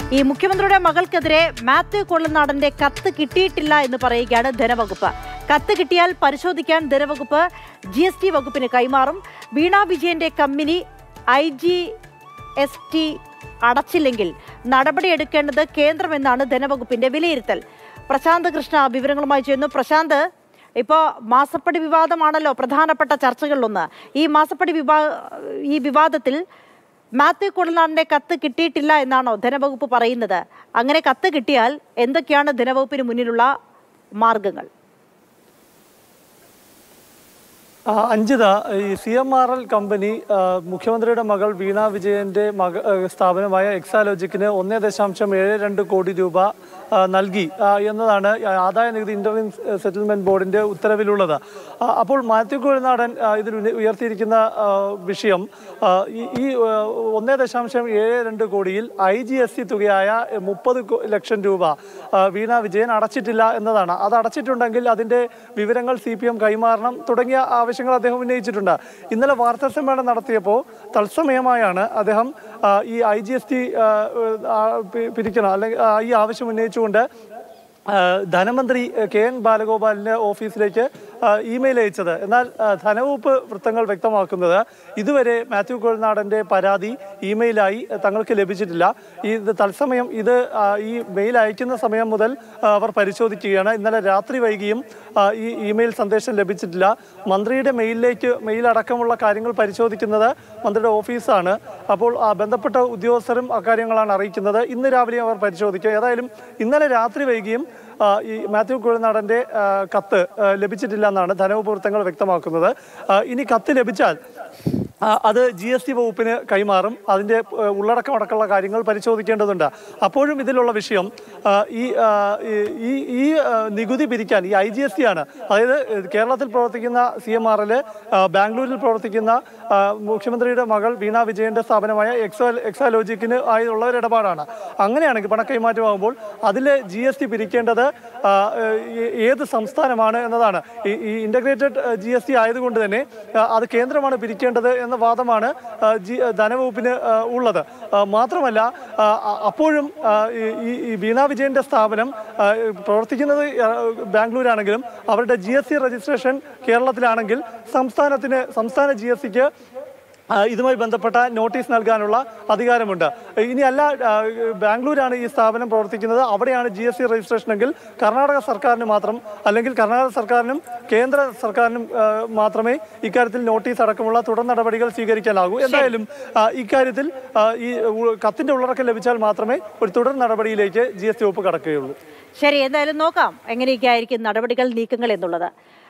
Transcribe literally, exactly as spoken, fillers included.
ഈ മുഖ്യമന്ത്രിയുടെ മകൾക്കെതിരെ മാത്യു കൊള്ളനാടന്റെ കത്ത് കിട്ടിയിട്ടില്ല എന്ന് പറയുകയാണ് ധനവകുപ്പ്. കത്ത് കിട്ടിയാൽ പരിശോധിക്കാൻ ധനവകുപ്പ് ജി എസ് ടി വകുപ്പിന് കൈമാറും. വീണ വിജയന്റെ company I G S T അടച്ചില്ലെങ്കിൽ നടപടിയെടുക്കേണ്ടത് കേന്ദ്രമെന്നാണ് ധനവകുപ്പിന്റെ വിലയിരുത്തൽ. പ്രശാന്ത് കൃഷ്ണ വിവരങ്ങളുമായി ചെയ്യുന്നു. പ്രശാന്ത്, ഇപ്പോൾ മാസപ്പടി വിവാദമാണല്ലോ പ്രധാനപ്പെട്ട ചർച്ചകളിലൊന്ന്. ഈ മാസപ്പടി വിവാ ഈ വിവാദത്തിൽ മാത്യു കൊള്ളനാടന്റെ കത്ത് കിട്ടിയിട്ടില്ല എന്നാണോ ധനവകുപ്പ് പറയുന്നത്? അങ്ങനെ കത്ത് കിട്ടിയാൽ എന്തൊക്കെയാണ് ധനവകുപ്പിന് മുന്നിലുള്ള മാർഗങ്ങൾ? അഞ്ജിത, ഈ C M R L company മുഖ്യമന്ത്രിയുടെ മകൾ വീണ വിജയന്റെ മക സ്ഥാപനമായ എക്സാലോജിക്കിന് ഒന്നേ ദശാംശം ഏഴ് രണ്ട് കോടി രൂപ നൽകി എന്നതാണ് ആദായ നികുതി ഇന്റർവിൻ സെറ്റിൽമെന്റ് ബോർഡിന്റെ ഉത്തരവിലുള്ളത്. അപ്പോൾ മാത്യു കൊള്ളനാടൻ ഇതിൽ ഉയർത്തിയിരിക്കുന്ന വിഷയം ഈ ഒന്നേ ദശാംശം ഏഴ് രണ്ട് കോടിയിൽ ഐ ജി എസ് ടി തുകയായ മുപ്പത് ലക്ഷം രൂപ വീണ വിജയൻ അടച്ചിട്ടില്ല എന്നതാണ്. അത് അടച്ചിട്ടുണ്ടെങ്കിൽ അതിന്റെ വിവരങ്ങൾ സി പി എം കൈമാറണം തുടങ്ങിയ ആവശ്യങ്ങൾ അദ്ദേഹം ഉന്നയിച്ചിട്ടുണ്ട്. ഇന്നലെ വാർത്താ സമ്മേളനം നടത്തിയപ്പോൾ തത്സമയമായാണ് അദ്ദേഹം ഈ ഐ ജി എസ് ടി പിരിക്കണം അല്ലെങ്കിൽ ഈ ആവശ്യം ഉന്നയിച്ചുകൊണ്ട് ധനമന്ത്രി കെ എൻ ബാലഗോപാലിന്റെ ഓഫീസിലേക്ക് ഇമെയിൽ അയച്ചത്. എന്നാൽ ധനവകുപ്പ് വൃത്തങ്ങൾ വ്യക്തമാക്കുന്നത് ഇതുവരെ മാത്യു കൊള്ളനാടന്റെ പരാതി ഇമെയിലായി തങ്ങൾക്ക് ലഭിച്ചിട്ടില്ല. ഈ തത്സമയം ഇത് ഈ മെയിൽ അയക്കുന്ന സമയം മുതൽ അവർ പരിശോധിക്കുകയാണ്. ഇന്നലെ രാത്രി വൈകിയും ഈ ഇമെയിൽ സന്ദേശം ലഭിച്ചിട്ടില്ല. മന്ത്രിയുടെ മെയിലിലേക്ക് മെയിൽ അടക്കമുള്ള കാര്യങ്ങൾ പരിശോധിക്കുന്നത് മന്ത്രിയുടെ ഓഫീസാണ്. അപ്പോൾ ബന്ധപ്പെട്ട ഉദ്യോഗസ്ഥരും അക്കാര്യങ്ങളാണ് അറിയിക്കുന്നത്. ഇന്ന് രാവിലെ അവർ പരിശോധിക്കുക. ഏതായാലും ഇന്നലെ രാത്രി വൈകിയും ഈ മാത്യു കൊള്ളനാടന്റെ കത്ത് ലഭിച്ചിട്ടില്ല എന്നാണ് ധനവകുപ്പ് വൃത്തങ്ങൾ വ്യക്തമാക്കുന്നത്. ഇനി കത്ത് ലഭിച്ചാൽ അത് ജി എസ് ടി വകുപ്പിന് കൈമാറും. അതിൻ്റെ ഉള്ളടക്കം അടക്കമുള്ള കാര്യങ്ങൾ പരിശോധിക്കേണ്ടതുണ്ട്. അപ്പോഴും ഇതിലുള്ള വിഷയം ഈ ഈ ഈ നികുതി പിരിക്കാൻ ഈ ഐ ജി എസ് ടി ആണ്. അതായത് കേരളത്തിൽ പ്രവർത്തിക്കുന്ന സി എം ആർ എൽ ബാംഗ്ലൂരിൽ പ്രവർത്തിക്കുന്ന മുഖ്യമന്ത്രിയുടെ മകൾ വീണ വിജയന്റെ സ്ഥാപനമായ എക്സാ എക്സാലോജിക്കിന് ആയുള്ള ഒരു ഇടപാടാണ്. അങ്ങനെയാണെങ്കിൽ പണക്കൈമാറ്റമാകുമ്പോൾ അതിൽ ജി എസ് ടി പിരിക്കേണ്ടത് ഏത് സംസ്ഥാനമാണ് എന്നതാണ്. ഈ ഇന്റഗ്രേറ്റഡ് ജി എസ് ടി ആയതുകൊണ്ട് തന്നെ അത് കേന്ദ്രമാണ് പിരിക്കേണ്ടത് എന്ന വാദമാണ് ജി ധനവകുപ്പിന് ഉള്ളത്. മാത്രമല്ല അപ്പോഴും ഈ വീണ വിജയന്റെ സ്ഥാപനം പ്രവർത്തിക്കുന്നത് ബാംഗ്ലൂരാണെങ്കിലും അവരുടെ ജി എസ് ടി രജിസ്ട്രേഷൻ കേരളത്തിലാണെങ്കിൽ സംസ്ഥാനത്തിന് സംസ്ഥാന ജി എസ് ടിക്ക് ഇതുമായി ബന്ധപ്പെട്ട നോട്ടീസ് നൽകാനുള്ള അധികാരമുണ്ട്. ഇനി അല്ല ബാംഗ്ലൂരാണ് ഈ സ്ഥാപനം പ്രവർത്തിക്കുന്നത്, അവിടെയാണ് ജി എസ് ടി രജിസ്ട്രേഷൻ എങ്കിൽ കർണാടക സർക്കാരിന് മാത്രം അല്ലെങ്കിൽ കർണാടക സർക്കാരിനും കേന്ദ്ര സർക്കാരിനും മാത്രമേ ഇക്കാര്യത്തിൽ നോട്ടീസ് അടക്കമുള്ള തുടർ നടപടികൾ സ്വീകരിക്കാനാകൂ. എന്തായാലും ഇക്കാര്യത്തിൽ ഈ കത്തിന്റെ ഉള്ളടക്കം ലഭിച്ചാൽ മാത്രമേ ഒരു തുടർ നടപടിയിലേക്ക് ജി എസ് ടി വകുപ്പ് കടക്കുകയുള്ളൂ. ശരി, എന്തായാലും നോക്കാം എങ്ങനെയൊക്കെ ആയിരിക്കും നടപടികൾ, നീക്കങ്ങൾ എന്നുള്ളത്.